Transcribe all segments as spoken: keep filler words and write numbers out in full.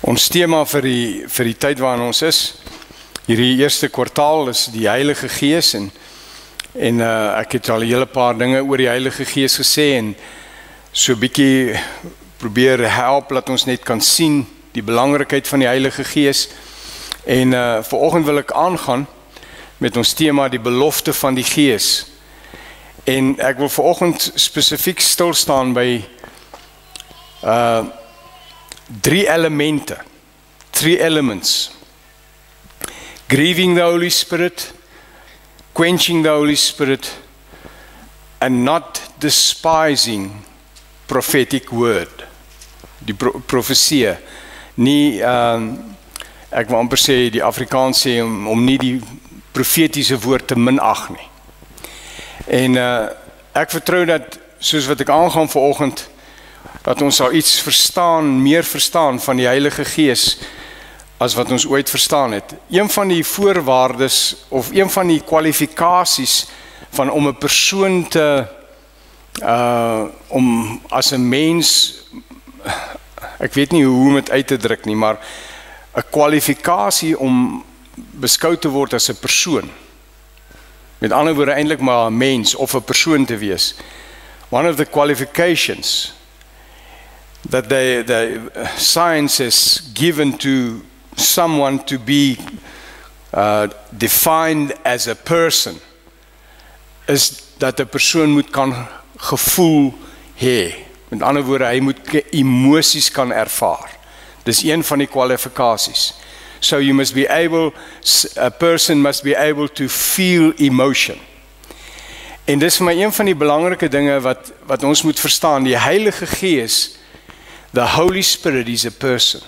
Ons tema vir die, vir die tyd waarin ons is, hierdie eerste kwartaal is die Heilige Gees en, en uh, ek het al 'n hele paar dinge oor die Heilige Gees gesê en so 'n bietjie probeer help dat ons net kan sien die belangrikheid van die Heilige Gees. En uh, vanoggend wil ek aangaan met ons tema die belofte van die Gees. En ek wil vanoggend spesifiek stil staan by uh, drie elemente, three elements. Grieving the Holy Spirit, quenching the Holy Spirit, and not despising prophetic word. Die pro profesie, nie, um, ek wil amper sê, die Afrikaans sê, om, om nie die profetiese woord te minag nie. En uh, ek vertrou dat, soos wat ek aangaan vanoggend, dat ons sal iets verstaan, meer verstaan van die Heilige Gees, as wat ons ooit verstaan het. Een van die voorwaardes, of een van die kwalifikasies, van om 'n persoon te, uh, om as 'n mens, ek weet nie hoe om het uit te druk nie, maar 'n kwalifikasie om beskou te word as 'n persoon. Met ander woorde, eintlik maar 'n mens of 'n persoon te wees. One of the qualifications that the, the science is given to someone to be uh, defined as a person, is dat 'n persoon moet kan gevoel hê. Met ander woorde, hy moet emosies kan ervaar. Dis een van die kwalifikasies. So you must be able, a person must be able to feel emotion. En dis vir my een van die belangrike dinge wat, wat ons moet verstaan. Die Heilige Gees, the Holy Spirit is a person.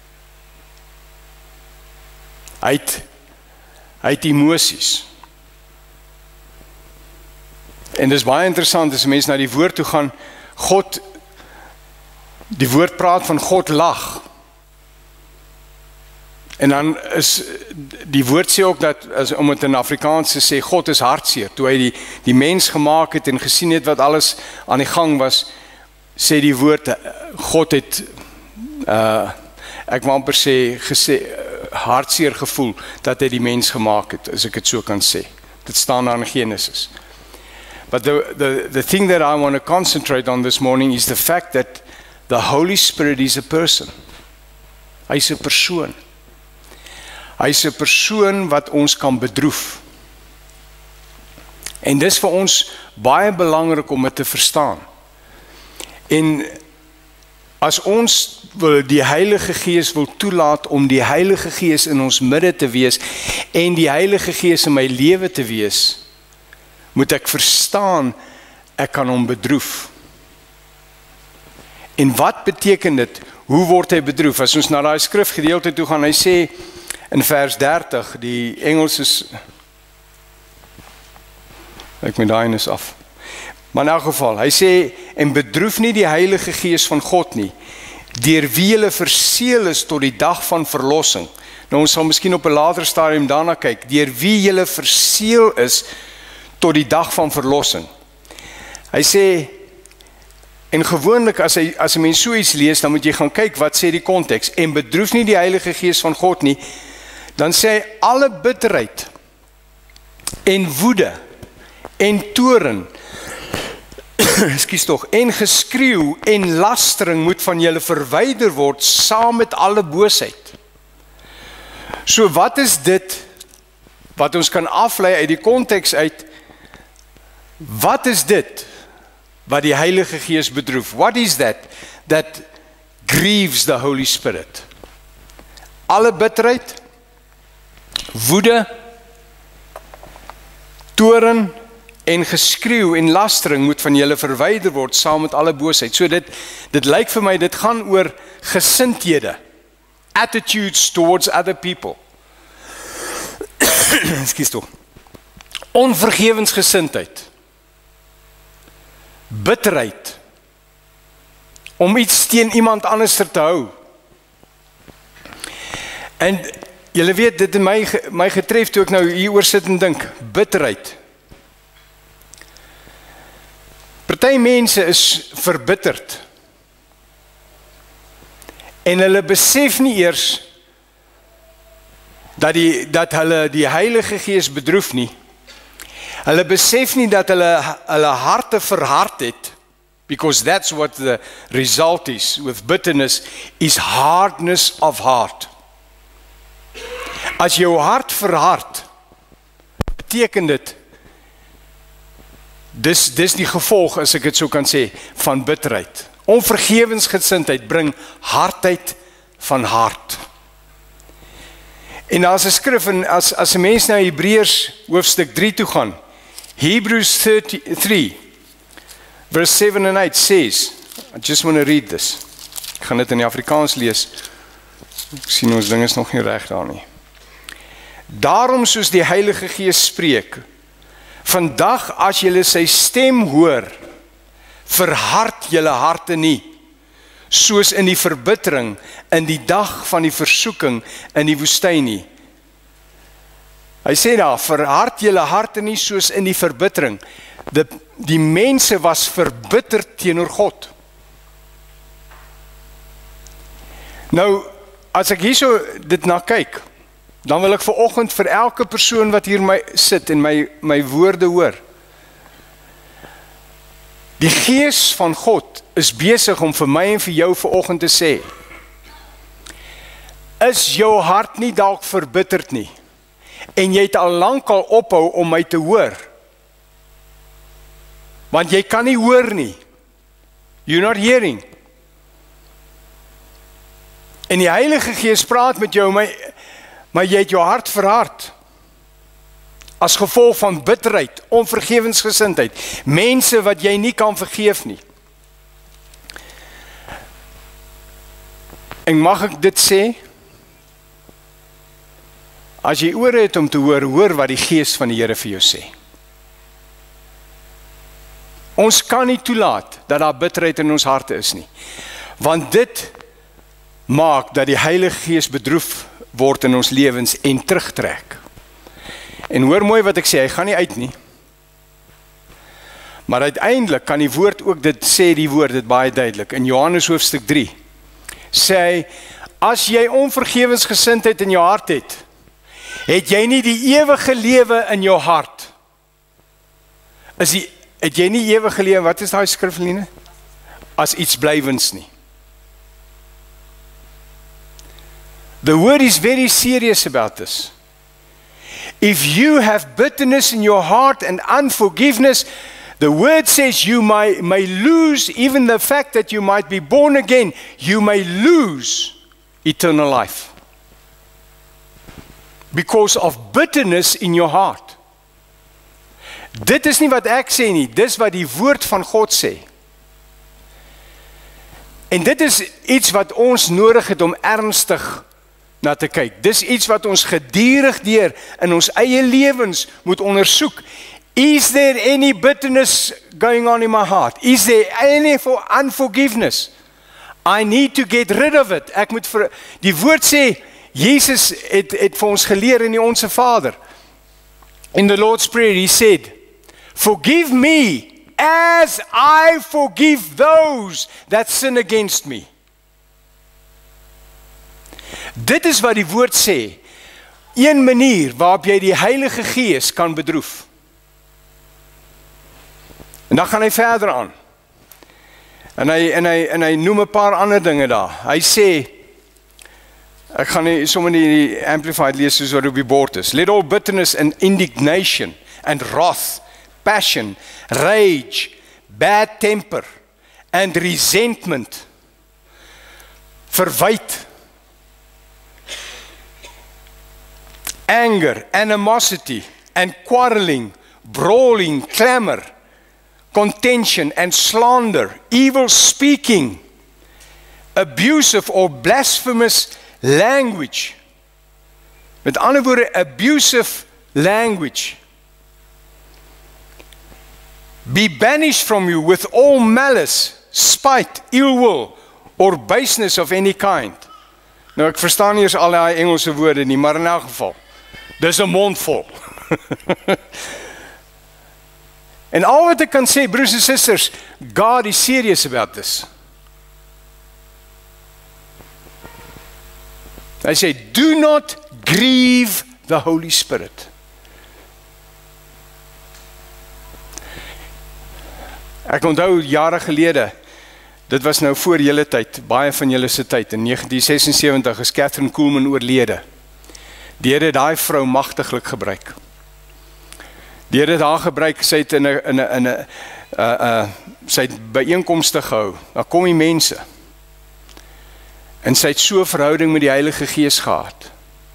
Hy het, hy het emosies. En dis baie interessant as mense na die woord toe gaan, God, die woord praat van God lag. En dan is, die woord sê ook dat, as, om het in Afrikaans te sê, God is hartseer. Toe hy die, die mens gemaak het en gesien het wat alles aan die gang was, sê die woord, God het, uh, ek wil amper sê, gesê, hartseer gevoel, dat hy die mens gemaak het, as ek het so kan sê. Dit staan daar in Genesis. But the, the, the thing that I want to concentrate on this morning is the fact that the Holy Spirit is a person. Hy is 'n persoon. Hy is 'n persoon wat ons kan bedroef. En dis vir ons baie belangrik om dit te verstaan. En as ons wil die Heilige Gees wil toelaat om die Heilige Gees in ons midde te wees en die Heilige Gees in my lewe te wees, moet ek verstaan, ek kan hom bedroef. En wat beteken dit? Hoe word hy bedroef? As ons na daai skrifgedeelte toe gaan, hy sê in vers dertig, die Engels is, ek met daai is af. Maar in elk geval, hy sê, en bedroef nie die Heilige Gees van God nie, deur wie julle verseël is tot die dag van verlossing. Nou ons sal miskien op 'n later stadium daarna kyk, deur wie julle verseël is tot die dag van verlossing. Hy sê, en gewoonlik as hy as 'n mens so iets lees, dan moet jy gaan kyk wat sê die konteks. En bedroef nie die Heilige Gees van God nie, dan sê hy alle bitterheid en woede en toorn, ekskuus tog, en geskreeu en lastering moet van julle verwyder word saam met alle boosheid. So wat is dit wat ons kan aflei uit die konteks uit? Wat is dit wat die Heilige Gees bedroef? What is that that grieves the Holy Spirit? Alle bitterheid, woede, toorn en geskreeu en lastering moet van julle verwyder word saam met alle boosheid. So dit dit lyk vir my dit gaan oor gesindhede, attitudes towards other people. Ekskuus tog. Onvergewensgesindheid, bitterheid, om iets teen iemand anders te hou. En julle weet, dit het my, my getref toe ek nou hieroor sit en dink, bitterheid. Party mense is verbitterd. En hulle besef nie eers dat die dat hulle die Heilige Gees bedroef nie. Hulle besef nie dat hulle hulle harte verhard het, because that's what the result is with bitterness, is hardness of heart. As jou hart verhard, beteken dit dis dis die gevolg, as ek dit so kan sê, van bitterheid. Onvergewensgesindheid bring hardheid van hart. En daar's 'n skrif, en as as 'n mens na Hebreërs hoofstuk drie toe gaan, Hebrews three verse seven and eight says, I just want to read this. Ek gaan dit in die Afrikaans lees. Ek sien ons ding is nog nie reg daar nie. Daarom soos die Heilige Gees spreek, vandag as julle sy stem hoor, verhard julle harte nie, soos in die verbittering in die dag van die versoeking in die woestyn nie. Hy sê daar, verhard julle harte nie soos in die verbittering. Die, die mense was verbitterd teenoor God. Nou, as ek hierso dit na kyk, dan wil ek vanoggend vir elke persoon wat hier my sit en my, my woorde hoor, die Gees van God is besig om vir my en vir jou vanoggend te sê, is jou hart nie dalk verbitterd nie, en jy het al lank al ophou om my te hoor, want jy kan nie hoor nie, you're not hearing, en die Heilige Gees praat met jou, maar, maar jy het jou hart verhard, as gevolg van bitterheid, onvergewensgesindheid, mense wat jy nie kan vergeef nie. En mag ek dit sê? As jy ore het om te hoor, hoor wat die Gees van die Here vir jou sê. Ons kan nie toelaat dat daar bitterheid in ons harte is nie. Want dit maak dat die Heilige Gees bedroef word in ons lewens en terugtrek. En hoor mooi wat ek sê, hy gaan nie uit nie. Maar uiteindelik kan die woord ook dit sê, die woord dit baie duidelik. In Johannes hoofstuk drie sê hy, as jy onvergewensgesindheid in jou hart het, het jy nie die ewige lewe in jou hart. Is die, het jy nie ewige lewe, wat is daai skrifline? As iets blywends nie. The word is very serious about this. If you have bitterness in your heart and unforgiveness, the word says you may, may lose even the fact that you might be born again. You may lose eternal life because of bitterness in your heart. Dit is nie wat ek sê nie, dis wat die woord van God sê. En dit is iets wat ons nodig het om ernstig na te kyk. Dis iets wat ons gedurig deur in ons eie lewens moet ondersoek. Is there any bitterness going on in my heart? Is there any for unforgiveness? I need to get rid of it. Ek moet vir, die woord sê, Jesus het, het vir ons geleer in die Onse Vader. In the Lord's Prayer, he said, forgive me as I forgive those that sin against me. Dit is wat die woord sê, een manier waarop jy die Heilige Gees kan bedroef. En dan gaan hy verder aan. En hy, en hy, en hy noem 'n paar ander dinge daar. Hy sê, ek gaan nie sommer die Amplified lees soos wat op die bord is. Let all bitterness and indignation and wrath, passion, rage, bad temper and resentment, verwyt, anger, animosity, and quarreling, brawling, clamor, contention, and slander, evil speaking, abusive or blasphemous language. Met ander woorde, abusive language. Be banished from you with all malice, spite, ill will, or baseness of any kind. Nou, ek verstaan nie eens al die Engelse woorde nie, maar in elk geval, dis 'n mond vol. En al wat ek kan sê, broers en susters, God is serious about this. Hy sê, do not grieve the Holy Spirit. Ek onthou jare gelede, dit was nou voor julle tyd, baie van julle se tyd, in negentien sesensewentig is Catherine Kuhlman oorlede. Die Here het daai vrou magtiglik gebruik. Die Here het haar gebruik, sy het in 'n in 'n in 'n uh uh sy het byeenkomste gehou. Daar kom die mense. En sy het so 'n verhouding met die Heilige Gees gehad.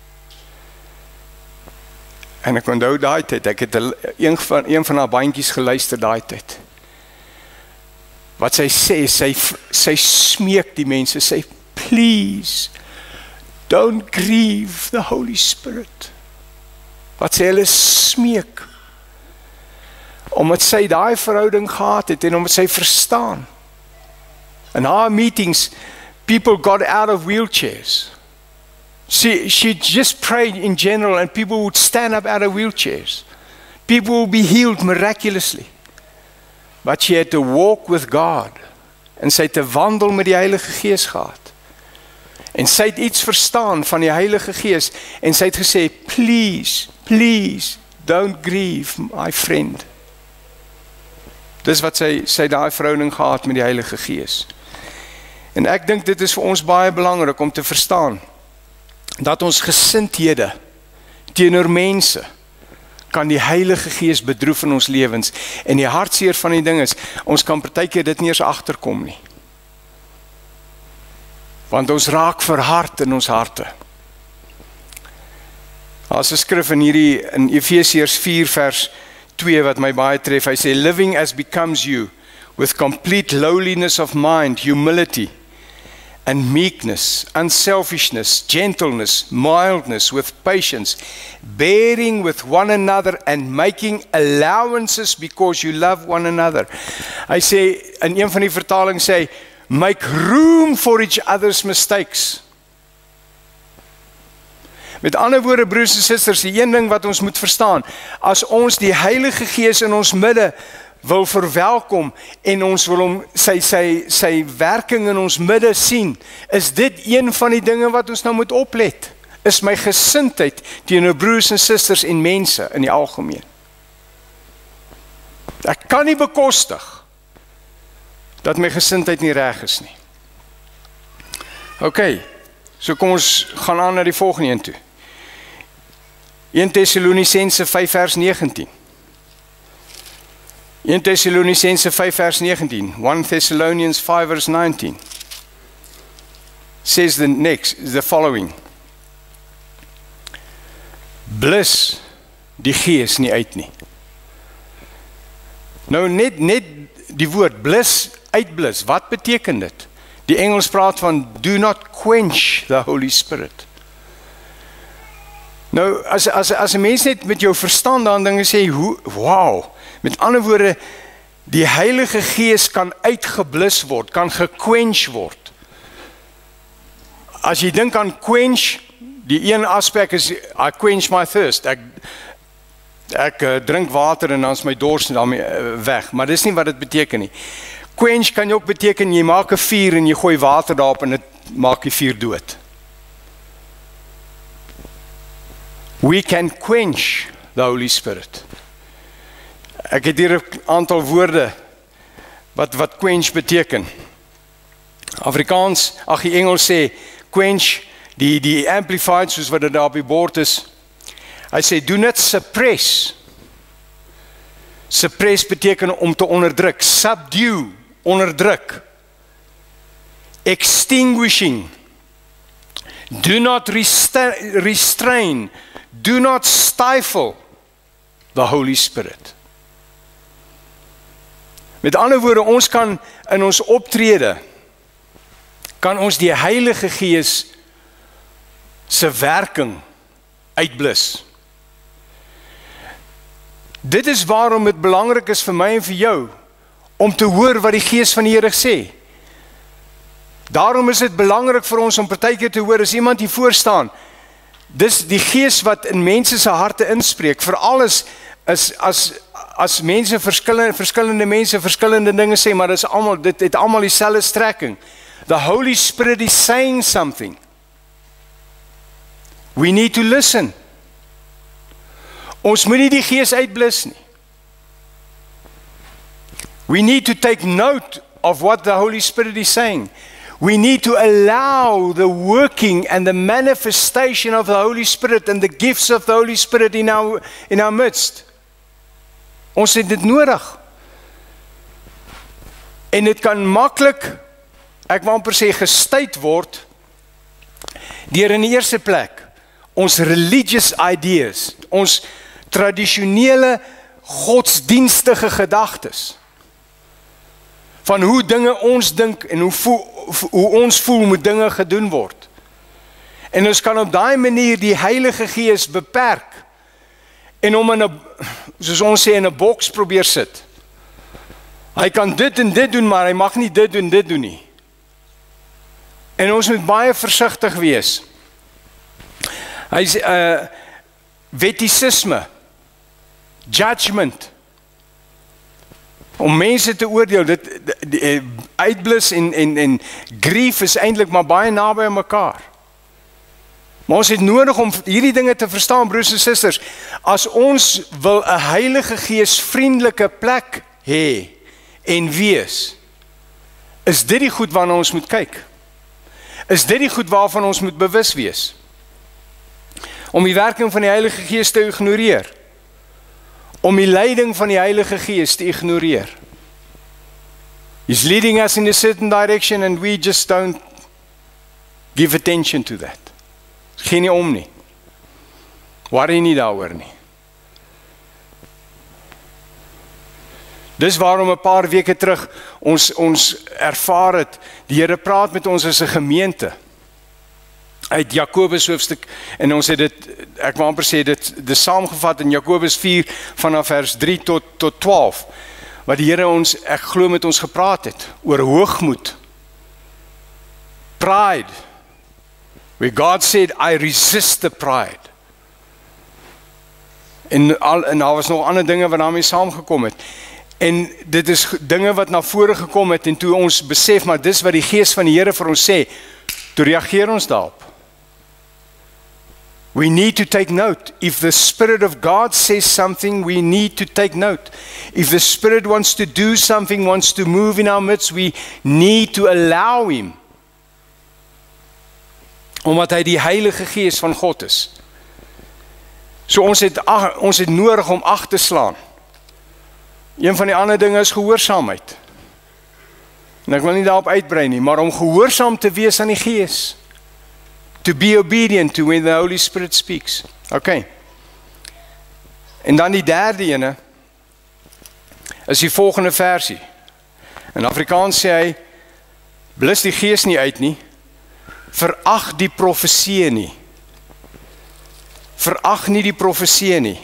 En ek onthou daai tyd, ek het een van een van haar bandjies geluister daai tyd. Wat sy sê, sy sy smeek die mense, sê please don't grieve the Holy Spirit. Wat sy hulle smeek. Omdat sy daai verhouding gehad het en omdat sy verstaan. In haar meetings, people got out of wheelchairs. She, she just prayed in general and people would stand up out of wheelchairs. People would be healed miraculously. But she had to walk with God. En sy het te wandel met die Heilige Gees gehad. En sy het iets verstaan van die Heilige Gees. En sy het gesê, please, please, don't grieve my friend. Dis wat sy, sy daai verhouding gehad met die Heilige Gees. En ek dink dit is vir ons baie belangrik om te verstaan, dat ons gesindhede teenoor mense, kan die Heilige Gees bedroef in ons lewens. En die hartseer van die ding is, ons kan partykeer dit nie eens agterkom nie. Want ons raak verhard in ons harte. As 'n skrif in hierdie, in Efesiërs vier vers twee wat my baie tref, hy sê, living as becomes you, with complete lowliness of mind, humility, and meekness, unselfishness, gentleness, mildness, with patience, bearing with one another and making allowances because you love one another. Hy sê, in een van die vertalings sê, make room for each other's mistakes. Met ander woorde, broers en susters, die een ding wat ons moet verstaan, as ons die Heilige Gees in ons midde wil verwelkom en ons wil hom sy sy sy werking in ons midde sien, is dit een van die dinge wat ons nou moet oplet. Is my gesindheid teenoor broers en susters en mense in die algemeen. Ek kan nie bekostig dat my gesindheid nie reg is nie. OK, so kom ons gaan aan na die volgende een toe. Eerste Tessalonisense vyf vers negentien. Eerste Tessalonisense vyf vers negentien. First Thessalonians five verse nineteen. Says the next, the following. Blus die Gees nie uit nie. Nou net net die woord blus, uitblus, wat beteken dit? Die Engels praat van do not quench the Holy Spirit. Nou, as, as, as een mens net met jou verstand dan dinge sê, hoe, wow, met ander woorde, die Heilige Gees kan uitgeblus word, kan gequench word. As jy dink aan quench, die een aspek is, I quench my thirst, ek, ek uh, drink water en dan is my dors daarmee uh, weg, maar dis nie wat dit beteken nie. Quench kan ook beteken, jy maak 'n vuur en jy gooi water daarop en dit maak die vuur dood. We can quench the Holy Spirit. Ek het hier 'n aantal woorde wat wat quench beteken. Afrikaans, ag die Engels sê quench, die die amplified soos wat dit daar op die bord is. Hy sê do not suppress. Suppress beteken om te onderdruk, subdue, onderdruk. Extinguishing. Do not restrain. Do not stifle the Holy Spirit. Met ander woorde, ons kan in ons optrede, kan ons die Heilige Gees se werking uitblus. Dit is waarom dit belangrik is vir my en vir jou, om te hoor wat die Gees van die Here sê. Daarom is dit belangrik vir ons om partykeer te hoor, as iemand hier voor staan, dis die Gees wat in mense se harte inspreek, veral is, is as, as mense, verskillende, verskillende mense, verskillende dinge sê, maar dis allemaal, dit het allemaal dieselfde strekking. The Holy Spirit is saying something. We need to listen. Ons moet nie die gees uitblus nie. We need to take note of what the Holy Spirit is saying. We need to allow the working and the manifestation of the Holy Spirit and the gifts of the Holy Spirit in our, in our midst. Ons het dit nodig. En dit kan maklik, ek wil amper sê, gestuit word deur in die eerste plek ons religious ideas, ons tradisionele godsdienstige gedagtes van hoe dinge ons dink en hoe, voel, hoe ons voel moet dinge gedoen word. En ons kan op daai manier die Heilige Gees beperk en hom in 'n, soos ons sê, in 'n boks probeer sit. Hy kan dit en dit doen, maar hy mag nie dit doen, dit doen nie. En ons moet baie versigtig wees. Hy sê, uh, wettisisme, judgment, om mense te oordeel, dit, dit uitblus en, en, en grief is eintlik maar baie naby aan mekaar. Maar ons het nodig om hierdie dinge te verstaan, broers en susters. As ons wil 'n Heilige Gees vriendelike plek hê en wees, is dit die goed waarna ons moet kyk. Is dit die goed waarvan ons moet bewus wees? Om die werking van die Heilige Gees te ignoreer. Om die leiding van die Heilige Gees te ignoreer. He's leading us in a certain direction and we just don't give attention to that. Geen nie om nie. Worry nie daaroor nie. Dis waarom 'n paar weke terug ons ons ervaar het, die Here praat met ons as 'n gemeente. Uit Jakobus hoofstuk, en ons het dit, ek wil amper sê dit, dit saamgevat in Jakobus vier vanaf vers drie tot tot twaalf, wat die Here ons, ek glo met ons gepraat het oor hoogmoed, pride, where God said, I resist the pride. En al en daar was nog ander dinge wat daarmee saamgekom het. En dit is dinge wat na vore gekom het en toe ons besef, maar dis wat die Gees van die Here vir ons sê, toe reageer ons daarop. We need to take note. If the Spirit of God says something, we need to take note. If the Spirit wants to do something, wants to move in our midst, we need to allow Him. Omdat hy die Heilige Gees van God is. So ons het, ons het nodig om ag te slaan. Een van die ander dinge is gehoorsaamheid. En ek wil nie daarop uitbrei nie, maar om gehoorsaam te wees aan die Gees. To be obedient to when the Holy Spirit speaks. Okay. En dan die derde ene is die volgende versie. In Afrikaans sê hy, blus die Gees nie uit nie, verag die profeseë nie. Verag nie die profeseë nie.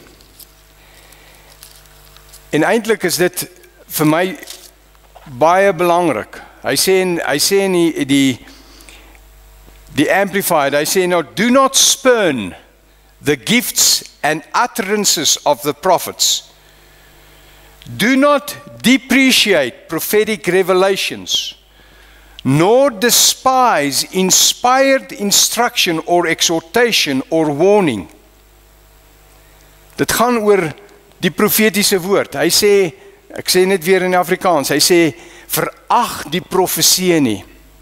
En eintlik is dit vir my baie belangrik. Hy sê in, hy sê in die, die Die Amplified, hy sê, no, do not spurn the gifts and utterances of the prophets. Do not depreciate prophetic revelations, nor despise inspired instruction or exhortation or warning. Dit gaan oor die profetiese woord. Hy sê, ek sê net weer in Afrikaans, hy sê, verag die profeseë nie.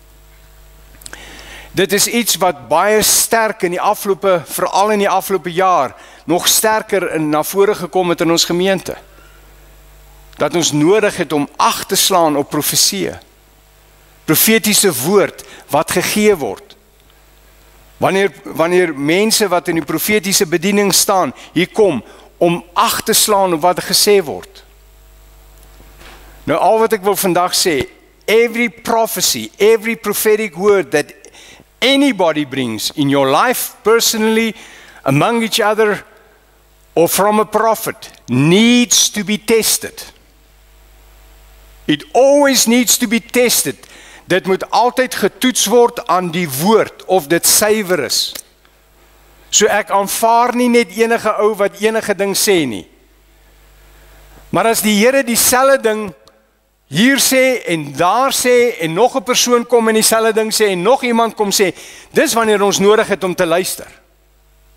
Dit is iets wat baie sterk in die afgelope, veral in die afgelope jaar, nog sterker in, na vore gekom het in ons gemeente. Dat ons nodig het om ag te slaan op profeseë. Profetiese woord wat gegee word. Wanneer, wanneer mense wat in die profetiese bediening staan, hier kom, om ag te slaan op wat gesê word. Nou al wat ek wil vandag sê, every prophecy, every prophetic word that anybody brings in your life, personally, among each other, or from a prophet, needs to be tested. It always needs to be tested. Dit moet altyd getoets word aan die woord, of dit suiwer is. So ek aanvaar nie net enige ou wat enige ding sê nie. Maar as die Here dieselfde ding hier sê en daar sê en nog 'n persoon kom en dieselfde ding sê en nog iemand kom sê, dis wanneer ons nodig het om te luister.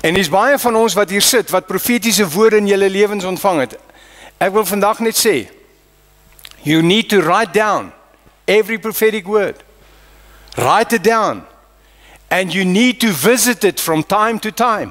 En dis baie van ons wat hier sit, wat profetiese woorde in julle lewens ontvang het. Ek wil vandag net sê, you need to write down every prophetic word. Write it down. And you need to visit it from time to time.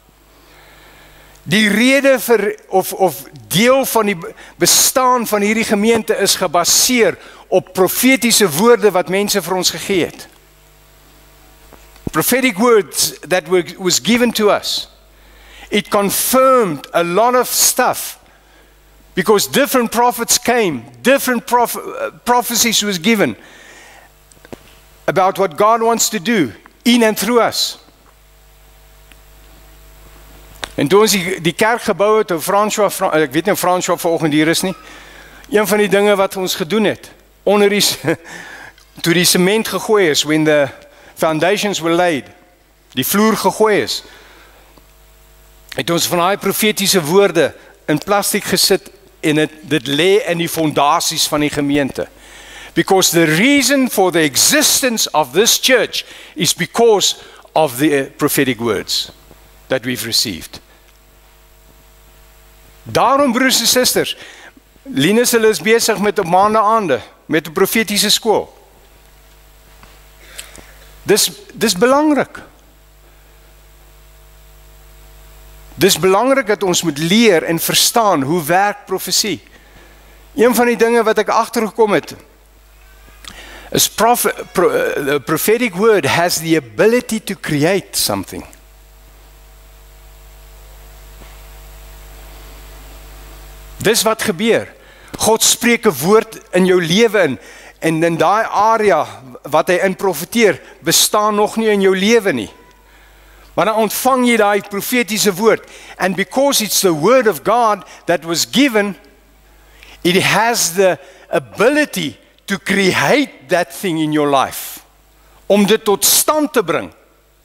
Die rede vir, of, of deel van die bestaan van hierdie gemeente is gebaseer op profetiese woorde wat mense vir ons gegee het. Prophetic words that were, was given to us. It confirmed a lot of stuff because different prophets came, different proph uh, prophecies was given about what God wants to do in and through us. En toe ons die, die kerk gebouw het, François, ek weet nie of François vanoggend hier is nie, een van die dinge wat ons gedoen het, onder die, toe die cement gegooi is, when the foundations were laid, die vloer gegooi is, het ons van die profetiese woorde in plastiek gesit en het, dit lê in die fondasies van die gemeente. Because the reason for the existence of this church is because of the prophetic words that we've received. Daarom, broers en susters, Linus hulle is besig met op maande aande, met 'n profetiese skool. Dis, dis belangrik. Dis belangrik dat ons moet leer en verstaan hoe werk profesie. Een van die dinge wat ek agtergekom het, is prof, pro, the prophetic word has the ability to create something. Dis wat gebeur. God spreek 'n woord in jou lewe in, en in daai area wat hy in profeteer, bestaan nog nie in jou lewe nie. Maar dan ontvang jy daai profetiese woord, and because it's the word of God that was given, it has the ability to create that thing in your life, om dit tot stand te bring.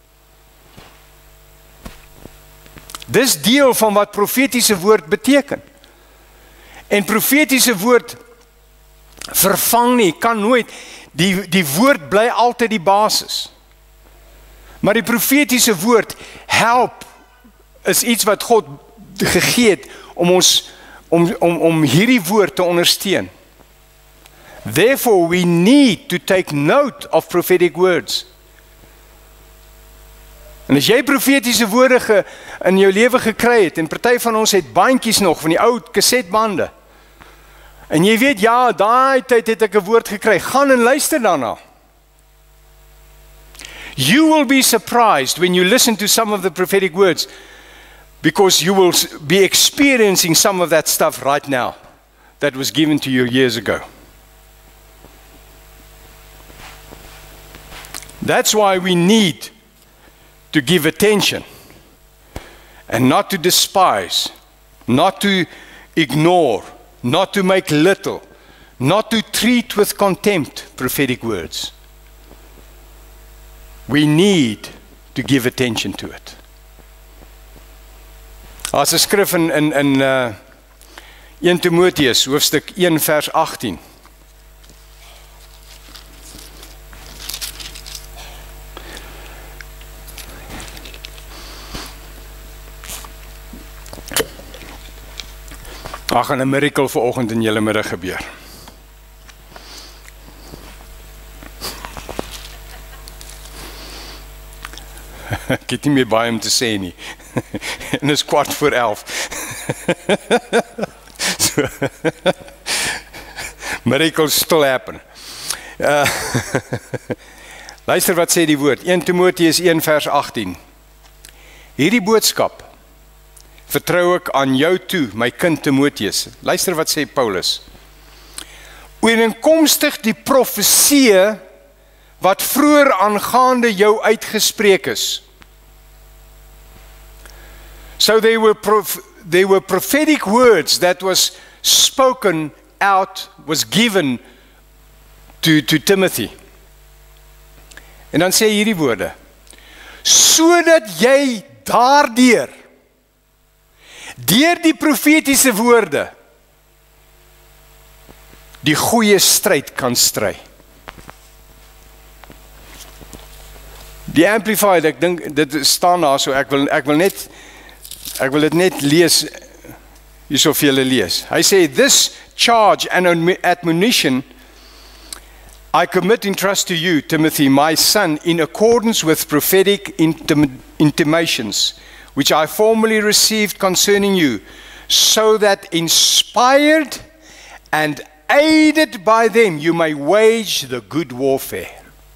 Dis deel van wat profetiese woord beteken. En profetiese woord vervang nie, kan nooit, die, die woord bly altyd die basis. Maar die profetiese woord help, is iets wat God gegee het, om ons, om, om, om hierdie woord te ondersteun. Therefore, we need to take note of prophetic words. En as jy profetiese woorde ge, in jou lewe gekry het, en party van ons het bandjies nog, van die ou kasetbande, en jy weet, ja, daai tyd het ek 'n woord gekry, gaan en luister daarna. You will be surprised when you listen to some of the prophetic words, because you will be experiencing some of that stuff right now, that was given to you years ago. That's why we need to give attention, and not to despise, not to ignore, not to make little, not to treat with contempt prophetic words. We need to give attention to it. As 'n skrif in, in, in uh, Eerste Timoteus, hoofstuk een vers agttien. Daar gaan 'n miracle vanoggend in julle middag gebeur. Ek het nie meer baie om te sê nie. En is kwart voor elf. So, miracles still happen. Uh, luister wat sê die woord. Eerste Timoteus een vers agttien. Hierdie boodskap vertrou ek aan jou toe, my kind Timoteus. Luister wat sê Paulus. Ooreenkomstig die profeseë wat vroeër aangaande jou uitgespreek is. So they were, prof, they were prophetic words that was spoken out, was given to, to Timothy. En dan sê hierdie woorde, sodat jy daardeur, deur die profetiese woorde, die goeie stryd kan stry. Die Amplified, ek dink dit staan daar so, ek wil ek wil net ek wil dit net lees hierso vir julle lees. Hy sê, this charge and admonition I commit in trust to you, Timothy, my son, in accordance with prophetic intim intimations, which I formerly received concerning you, so that inspired and aided by them, you may wage the good warfare.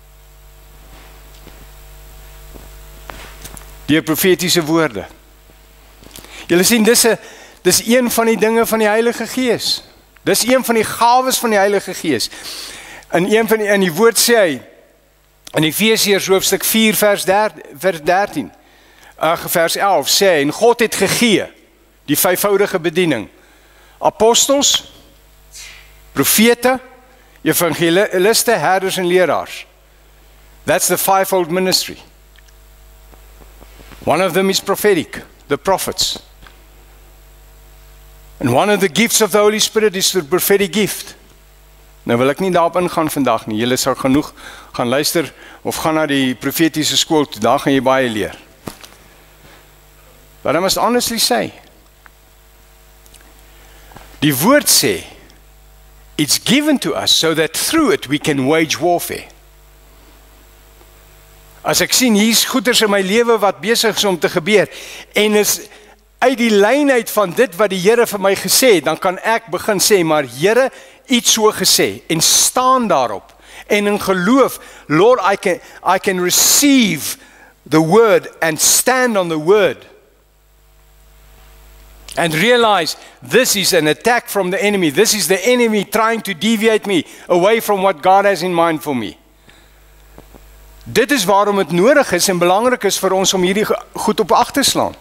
Die profetiese woorde. Julle sien, dis, a, dis een van die dinge van die Heilige Gees. Dis een van die gawes van die Heilige Gees. In een van die, in die woord sê hy, in Efesiërs hoofstuk vier vers dertien, uh, vers elf, sê hy, en God het gegee, die vyfvoudige bediening, apostels, profete, evangeliste, herders en leraars. That's the fivefold ministry. One of them is prophetic, the prophets. And one of the gifts of the Holy Spirit is the prophetic gift. Nou wil ek nie daarop ingaan vandag nie. Julle sal genoeg gaan luister of gaan na die profetiese skool toe. Daar gaan jy baie leer. But I must honestly say, die woord sê, it's given to us so that through it we can wage warfare. As ek sien, hier is goeders in my lewe wat besig is om te gebeur, en is uit die lyn uit van dit wat die Here vir my gesê het, dan kan ek begin sê, maar Here, iets so gesê, en staan daarop, en in geloof, Lord, I can, I can receive the word and stand on the word. And realize this is an attack from the enemy. This is the enemy trying to deviate me away from what God has in mind for me. Dit is waarom het nodig is en belangrik is vir ons om hierdie goed op ag te slaan.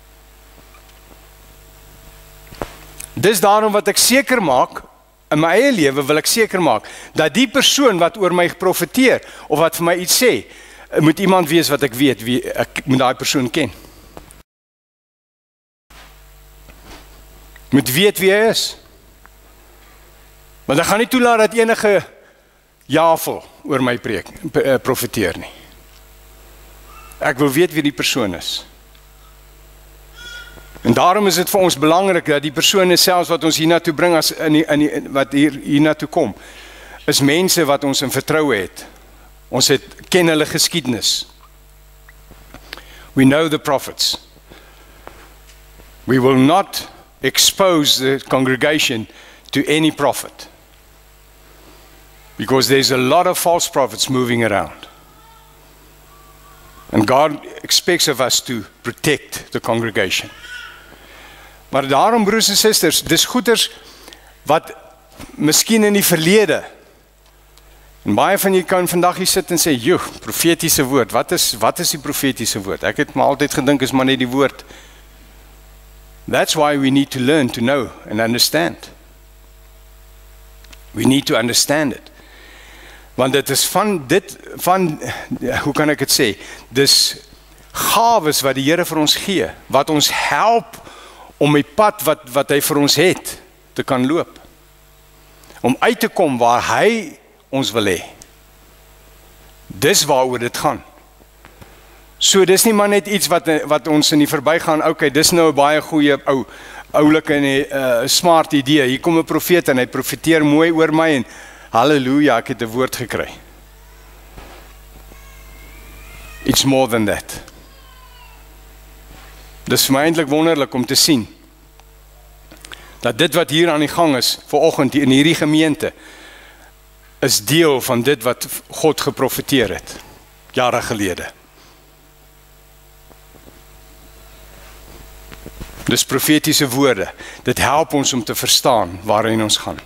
Dis daarom wat ek seker maak, in my eie lewe wil ek seker maak, dat die persoon wat oor my profeteer, of wat vir my iets sê, moet iemand wees wat ek weet, wie, ek moet daai persoon ken. Moet weet wie hy is. Want ek gaan nie toelaat dat enige Javel oor my preek, profeteer nie. Ek wil weet wie die persoon is. En daarom is dit vir ons belangrik dat die persone selfs wat ons hiernatoe bring, as in die, in die, wat hier hiernatoe kom, is mense wat ons in vertroue het. Ons het, ken hulle geskiedenis. We know the prophets. We will not expose the congregation to any prophet. Because there's a lot of false prophets moving around. And God expects of us to protect the congregation. Maar daarom, broers en susters, dis goeders wat miskien in die verlede, en baie van julle kan vandag hier sit en sê, joh, profetiese woord, wat is, wat is die profetiese woord? Ek het maar altyd gedink, is maar net die woord. That's why we need to learn to know and understand. We need to understand it. Want dit is van dit, van, hoe kan ek het sê, dis gawes wat die Here vir ons gee, wat ons help om die pad wat, wat hy vir ons het, te kan loop. Om uit te kom waar hy ons wil hê. Dis waaroor dit gaan. So dis nie maar net iets wat, wat ons in die verbygaan, okay, dis nou 'n baie goeie, ou, oulike en uh, smart idee, hier kom 'n profeet en hy profeteer mooi oor my en halleluja, ek het 'n woord gekry. It's more than that. Dis vir my eintlik wonderlik om te sien, dat dit wat hier aan die gang is, vanoggend in hierdie gemeente, is deel van dit wat God geprofeteer het, jare gelede. Dis profetiese woorde, dit help ons om te verstaan waarin ons gaan.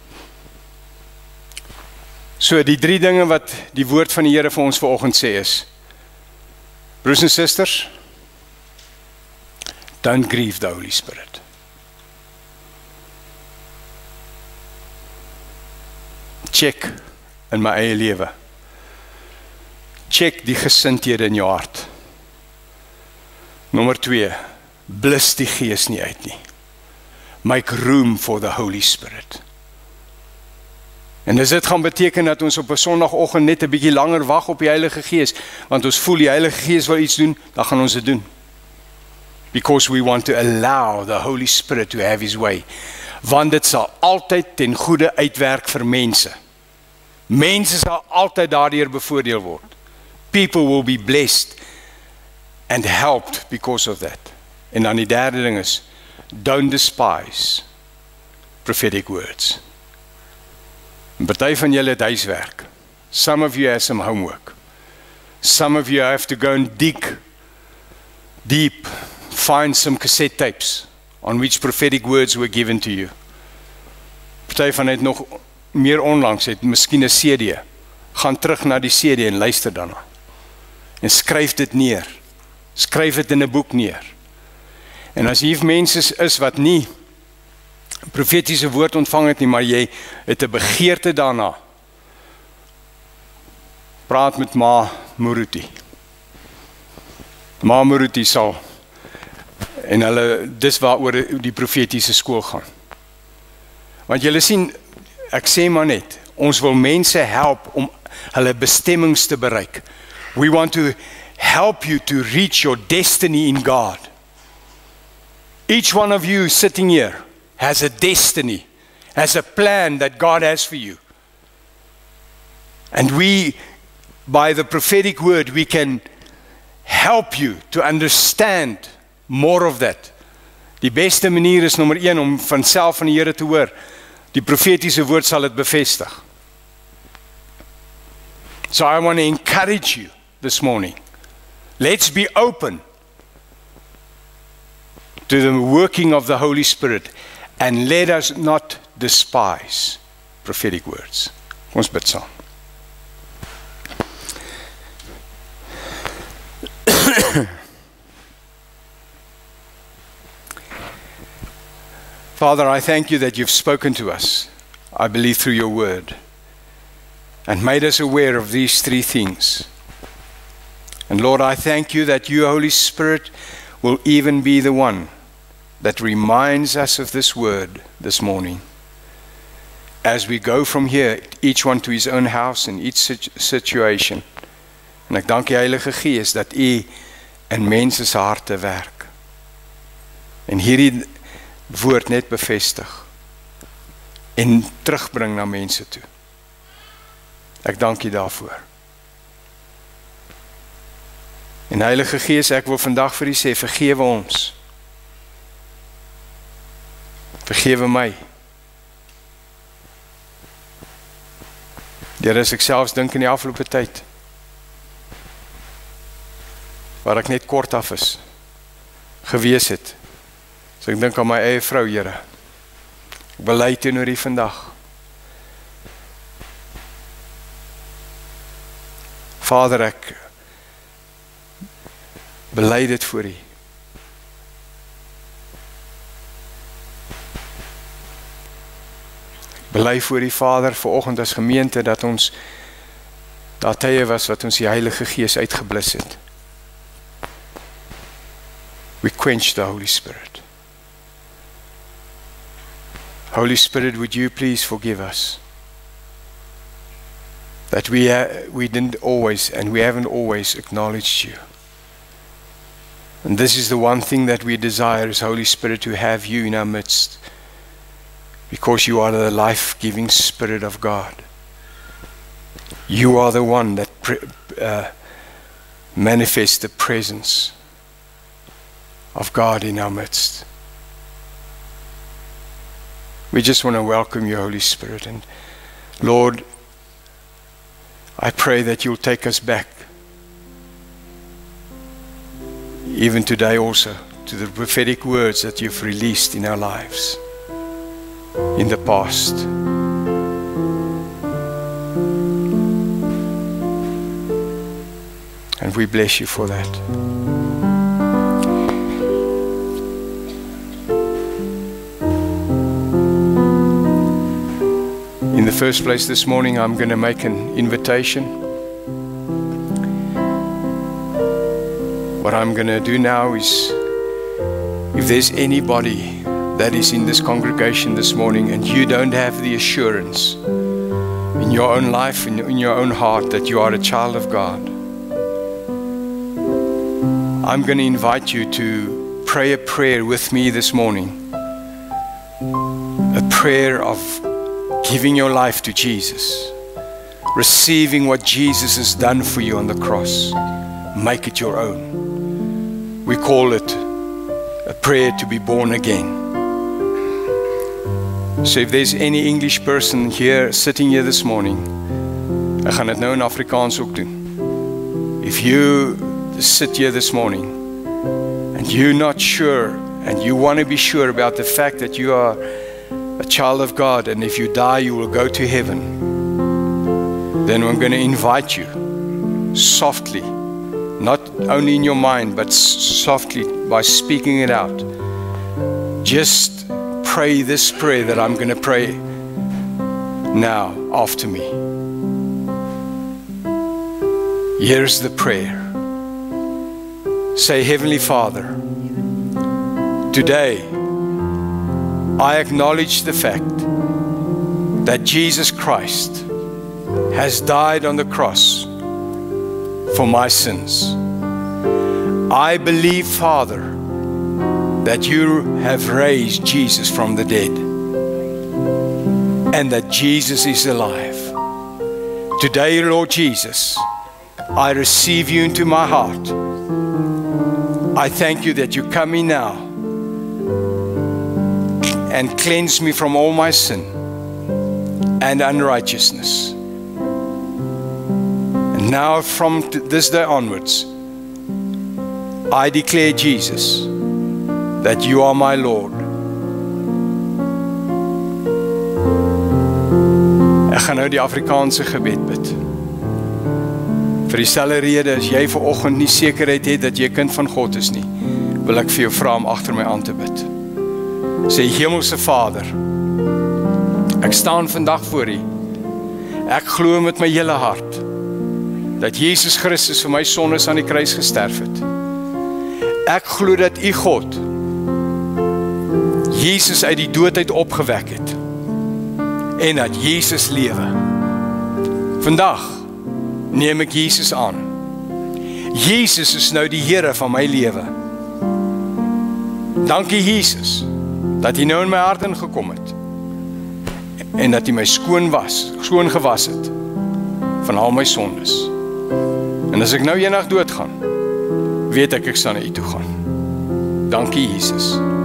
So, die drie dinge wat die woord van die Here vir ons vanoggend sê is, broers en susters, don't grieve the Holy Spirit. Check in my eie lewe. Check die gesindhede in jou hart. Nommer twee, blus die gees nie uit nie. Make room for the Holy Spirit. En as dit gaan beteken dat ons op 'n Sondagoggend net 'n bietjie langer wag op die Heilige Gees, want ons voel die Heilige Gees wil iets doen, dan gaan ons dit doen. Because we want to allow the Holy Spirit to have his way. Want dit sal altyd ten goeie uitwerk vir mense. Mense sal altyd daardeur bevoordeel word. People will be blessed and helped because of that. En dan die derde ding is, don't despise prophetic words. En party van julle het huiswerk. Some of you have some homework. Some of you have to go and dig deep, find some cassette tapes on which prophetic words were given to you. Party van het nog meer onlangs het, miskien 'n C D. Gaan terug na die C D en luister daarna. En skryf dit neer. Skryf dit in 'n boek neer. En as hier mense is wat nie profetiese woord ontvang het nie, maar jy het 'n begeerte daarna, praat met Ma Muruti. Ma Muruti sal, en hulle, dis waaroor die profetiese skool gaan. Want julle sien, ek sê maar net, ons wil mense help om hulle bestemmings te bereik. We want to help you to reach your destiny in God. Each one of you sitting here has a destiny, has a plan that God has for you. And we, by the prophetic word, we can help you to understand more of that. Die beste manier is nommer een om vanself van die Here te hoor. Die profetiese woord sal dit bevestig. So I want to encourage you this morning. Let's be open to the working of the Holy Spirit and let us not despise prophetic words. Ons bid saam. Father, I thank you that you've spoken to us, I believe through your word, and made us aware of these three things. And Lord, I thank you that you, Holy Spirit, will even be the one that reminds us of this word this morning. As we go from here, each one to his own house in each situation. En ek dank die Heilige Gees dat u in mense se harte werk. En hierdie woord net bevestig en terugbring na mense toe. Ek dank u daarvoor. En Heilige Gees, ek wil vandag vir u sê, vergewe ons. Vergewe my. Here, as ek selfs dink in die afgelope tyd, waar ek net kort af is, gewees het, so ek dink aan my eie vrou, Here, ek bely teenoor u vandag. Vader, ek bely dit voor u. Bely voor die Vader vanoggend as gemeente dat ons daar tye was wat ons die Heilige Gees uitgeblus het. We quenched the Holy Spirit. Holy Spirit, would you please forgive us that we ha- we didn't always and we haven't always acknowledged you. And this is the one thing that we desire as Holy Spirit, to have you in our midst. Because you are the life-giving Spirit of God. You are the one that pre- uh, manifests the presence of God in our midst. We just want to welcome you, Holy Spirit. And Lord, I pray that you'll take us back, even today also, to the prophetic words that you've released in our lives. In the past. And we bless you for that. In the first place this morning, I'm going to make an invitation. What I'm going to do now is, if there's anybody that is in this congregation this morning and you don't have the assurance in your own life, in, in your own heart, that you are a child of God, I'm going to invite you to pray a prayer with me this morning. A prayer of giving your life to Jesus. Receiving what Jesus has done for you on the cross. Make it your own. We call it a prayer to be born again. So if there's any English person here, sitting here this morning, ek gaan dit nou in Afrikaans ook doen. If you sit here this morning and you're not sure and you want to be sure about the fact that you are a child of God and if you die you will go to heaven, then I'm going to invite you softly, not only in your mind but softly by speaking it out. Just pray this prayer that I'm going to pray now after me. Here's the prayer. Say, Heavenly Father, today I acknowledge the fact that Jesus Christ has died on the cross for my sins. I believe, Father, that you have raised Jesus from the dead and that Jesus is alive. Today, Lord Jesus, I receive you into my heart. I thank you that you come in now and cleanse me from all my sin and unrighteousness. And now from this day onwards, I declare, Jesus, that you are my Lord. Ek gaan nou die Afrikaanse gebed bid. Vir dieselfde rede as jy vanoggend nie sekerheid het dat jy kind van God is nie, wil ek vir jou vra om agter my aan te bid. Sê, Hemelse Vader, ek staan vandag voor U. Ek glo met my hele hart dat Jesus Christus vir my sondes aan die kruis gesterf het. Ek glo dat U God Jesus uit die dood uit opgewek het en dat Jesus lewe. Vandag neem ek Jesus aan. Jesus is nou die Here van my lewe. Dankie Jesus, dat U nou in my hart ingekom het en dat U my skoon was, skoon gewas het van al my sondes. En as ek nou eendag doodgaan, weet ek ek sal na U toe gaan. Dankie Jesus.